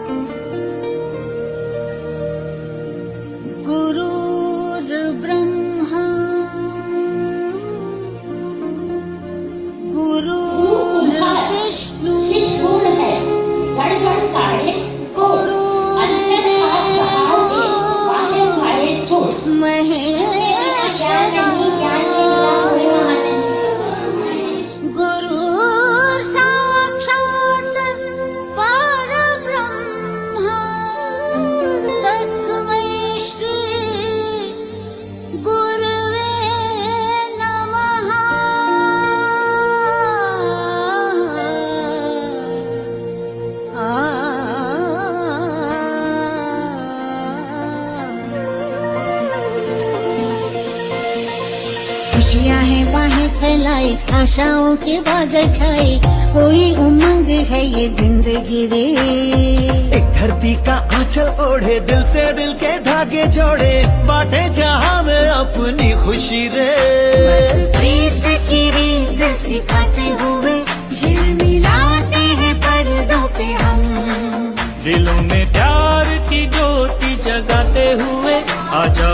गुरुर्ब्रह्मा गुरुर्विष्णु शिष्टगुण है गड़बड़ काढ़े महेश्वर गुरु साक्षात् परब्रह्म तस्मै श्री गुरुवे नमः। खुशियाँ हैं बाहें फैलाई, आशाओं के बादल छाए, कोई उमंग है ये जिंदगी रे। एक धरती का आंचल ओढ़े, दिल से दिल के धागे जोड़े, बांटे जहां में अपनी खुशी रे। प्रीत की रीत सिखाते हुए झिलमिलाते हैं पर्दों पे हम, दिलों में प्यार की ज्योति जगाते हुए आजा